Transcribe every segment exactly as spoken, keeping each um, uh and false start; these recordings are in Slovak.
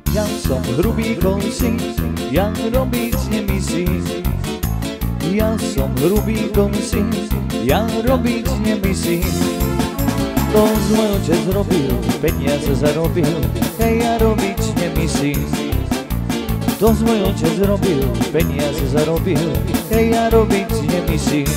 Ja som hrubý konsík, ja robiť nemyslím. Ja som hrubý konsík, ja robiť nemyslím. To môj otec robil, peniaze zarobil, hej, ja robiť nemyslím. To môj otec robil, peniaze zarobil, hej, ja robiť nemyslím.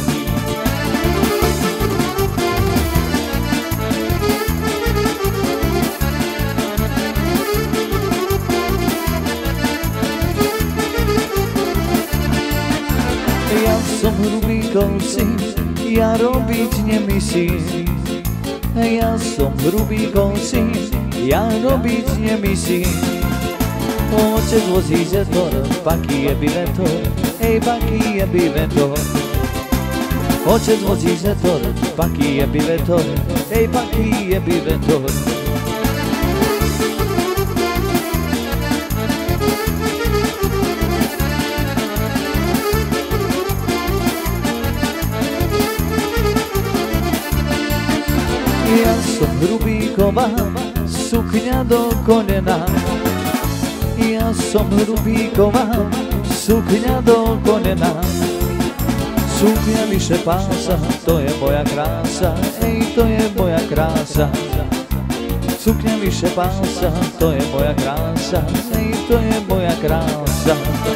Ja som hrubý konsík, ja robiť nemyslím. Ja som hrubý konsík, ja robiť nemyslím. Otec vozí zetor, paký je bivetor, hej, paký je bivetor. Otec vozí zetor, paký je bivetor, hej, paký je bivetor. Ja som hrubý kovár, sukňa do kolena. Ja som hrubý kovár, sukňa do kolena. Sukňa vyše pása, to je moja krása, ej, to je moja krása. Sukňa vyše pása, to je moja krása, ej, to je moja krása.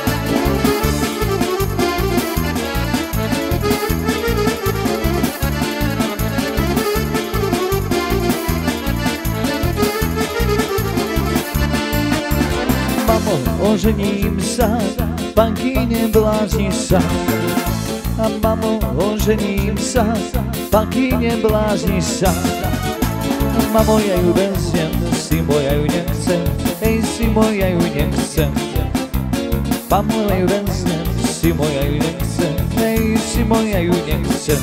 Mamo, ožením sa, pankyne blázni sa. A mamo, ožením sa, pankyne blázni sa. Mamo, ja ju veziem, si moja ju nechcem, hej, si moja ju nechcem. Mamo, ja ju veziem, si moja ju nechcem, hej, si moja ju nechcem.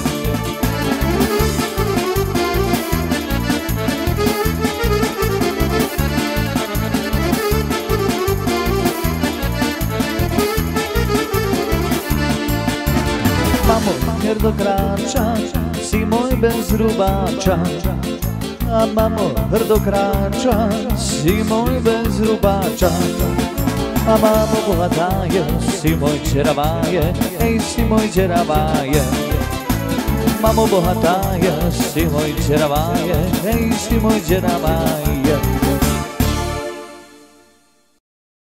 Mamo, hrdo kráča, si môj bez rubáča. A mamo, hrdo kráča, si môj bez rubáča. A mamo, bohatá je, si môj čeravá je, hej, si môj čeravá je. Mamo, bohatá je, si môj čeravá je, hej, si môj čeravá je.